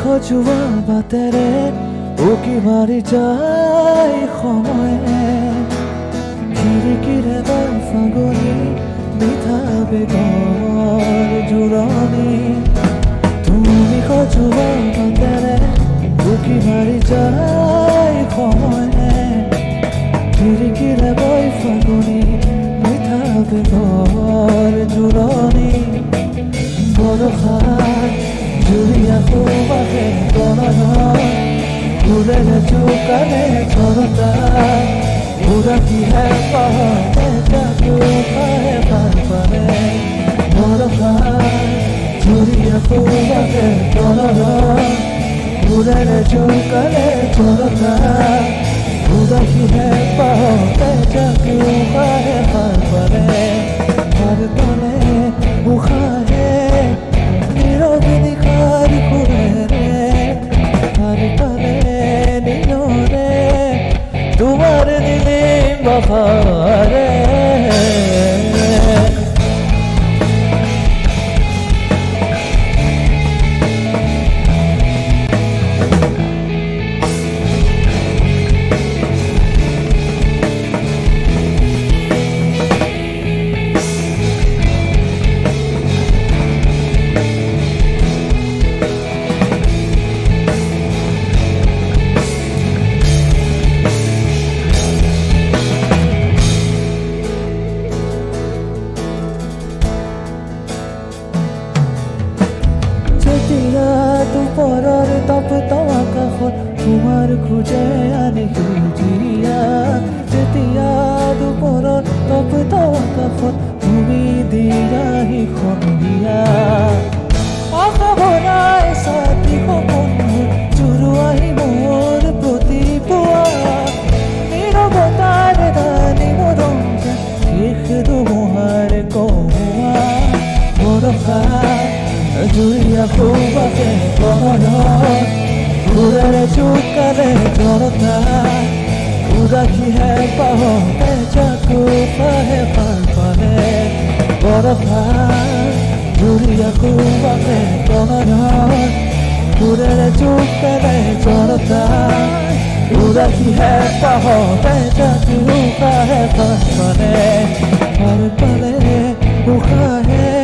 খজুৱা বাটেৰে উকি মাৰি যায় সময়ে খিৰিকীৰে বৈ ফাগুনী মিঠা বেগৰ জোৰণি তুমি খজুৱা বাটেৰে উকি মাৰি যায় সময়ে খিৰিকীৰে বৈ ফাগুনী মিঠা বেগৰ জোৰণি বৰষাৰ জুৰিয়া সুবাসে গণনৰ ঘূৰেৰে চুকানে ঝৰতা উৰাকিহে পাহৰে জাগুপাহে পাৰ পাৰে বৰষাৰ জুৰিয়া সুবাসে গণনৰ ঘূৰেৰে চুকানে ঝৰতা উৰাকিহে পাহৰে জাগুপাহে পাৰ পাৰে পাৰ পালে উশাহে নীৰৱিনী খাৰি ফুৰেৰে পাৰ পালে নীলৰে তোমাৰ নীলিম বখাৰে দুপৰৰ তপ্ত আকাশত তোমাৰ খোজে আনি সেউজীয়া যেতিয়া দুপৰৰ তপ্ত আকাশত তুমি দিয়াহি সন্ধিয়া আশা ভৰাই ছাতি সপোনবোৰ জোৰোৱাহি মোৰ প্ৰতি পুৱা নীৰৱতাৰে ধানি মৰম যেন শেষ ধুমুহাৰ কমোৱা বৰষা জুৰিয়া সুবাসে গণনৰ ঘূৰেৰে চুকানে ঝৰতা উৰাকিহে পাহৰে জাগুপাহে পাৰ পাৰে বৰষা জুৰিয়া সুবাসে গণনৰ ঘূৰেৰে চুকানে ঝৰতা উৰাকিহে পাহৰে জাগুপাহে পাৰ পাৰে উশাহে